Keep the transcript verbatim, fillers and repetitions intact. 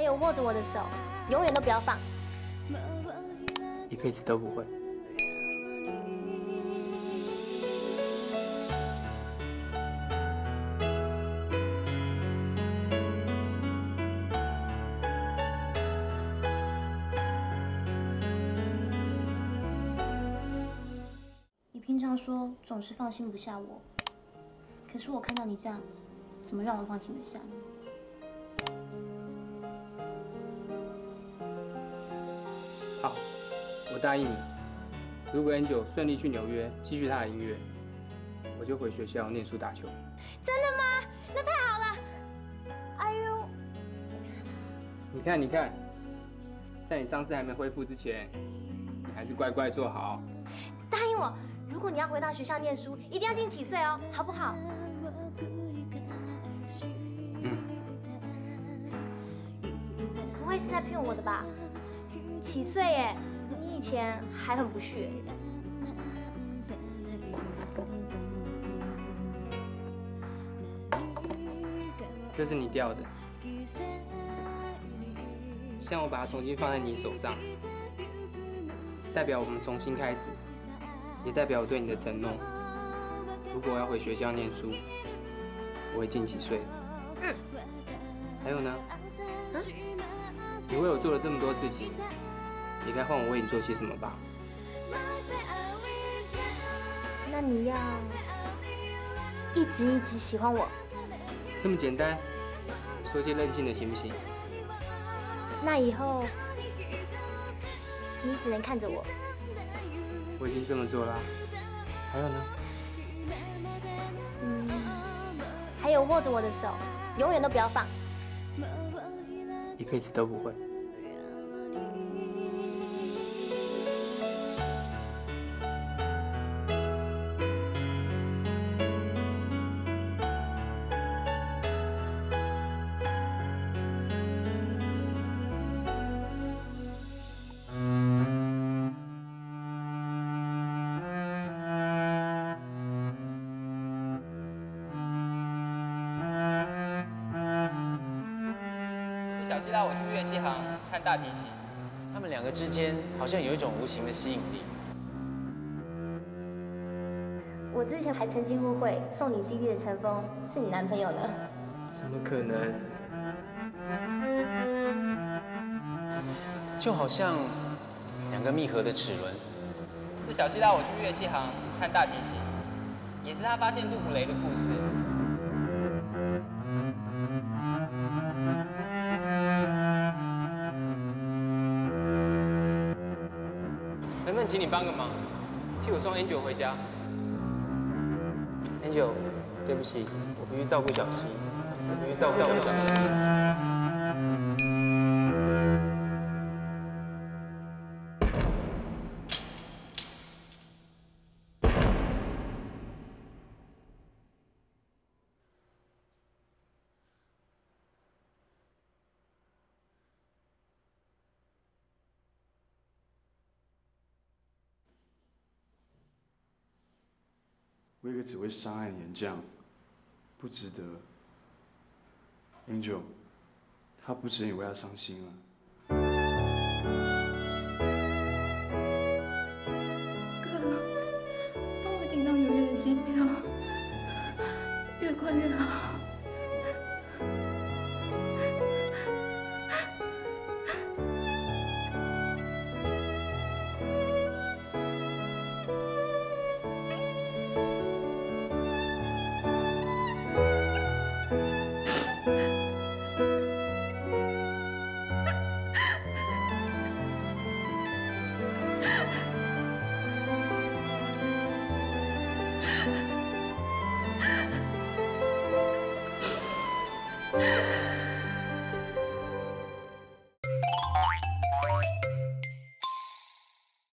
有握着我的手，永远都不要放。 一辈子都不会。 你平常说总是放心不下我，可是我看到你这样，怎么让我放心得下呢？ 好，我答应你，如果 Angel 顺利去纽约继续他的音乐，我就回学校念书打球。 真的吗？那太好了！哎呦， 你看，你看，在你伤势还没恢复之前，你还是乖乖坐好。 答应我，如果你要回到学校念书，一定要进几岁哦，好不好？ 嗯。 不会是在骗我的吧？ 七岁耶，你以前还很不屑。 这是你掉的，像我把它重新放在你手上，代表我们重新开始，也代表我对你的承诺。如果我要回学校念书，我会进几岁？嗯。还有呢？嗯？你为我做了这么多事情。 也该换我为你做些什么吧。 那你要一直一直喜欢我？ 这么简单？说些任性的行不行？ 那以后你只能看着我。 我已经这么做了。还有呢？ 嗯，还有握着我的手，永远都不要放。 一辈子都不会。 小西拉我去乐器行看大提琴，他们两个之间好像有一种无形的吸引力。 我之前还曾经误会送你 C D 的陈峰是你男朋友呢。 怎么可能？ 就好像两个密合的齿轮。是小西拉我去乐器行看大提琴，也是他发现杜普雷的故事。 能不能请你帮个忙，替我送 Angel 回家 ？Angel， 对不起，我必须照顾小西，我必须照顾小西。 为一个只会伤害你的这样，不值得。Angel， 他不值得你为他伤心了。 哥，帮我订到纽约的机票，越快越好。